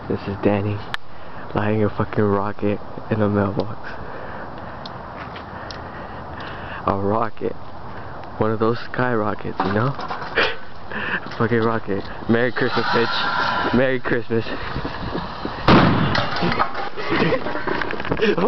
This is Danny lighting a fucking rocket in a mailbox. A rocket. One of those sky rockets, you know? Fucking rocket. Merry Christmas, bitch. Merry Christmas.